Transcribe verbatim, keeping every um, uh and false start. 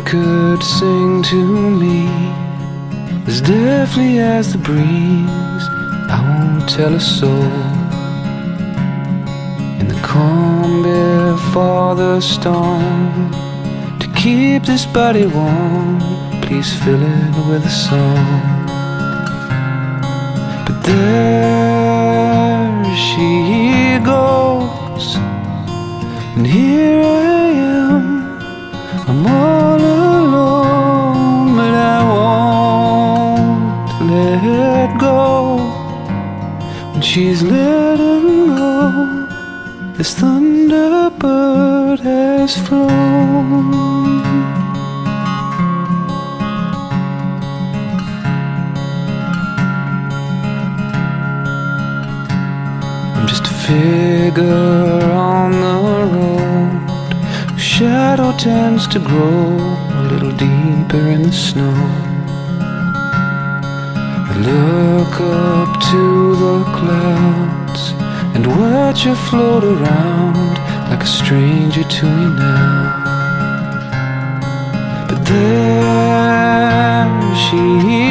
could sing to me as deftly as the breeze, I won't tell a soul. In the calm before the storm, to keep this body warm, please fill it with a song. But there she goes, and here I am, I'm all alone, but I won't let go. When she's letting go, this thunderbird has flown. I'm just a figure on the road, whose shadow tends to grow a little deeper in the snow. I look up to the clouds and watch her float around like a stranger to me now. But there she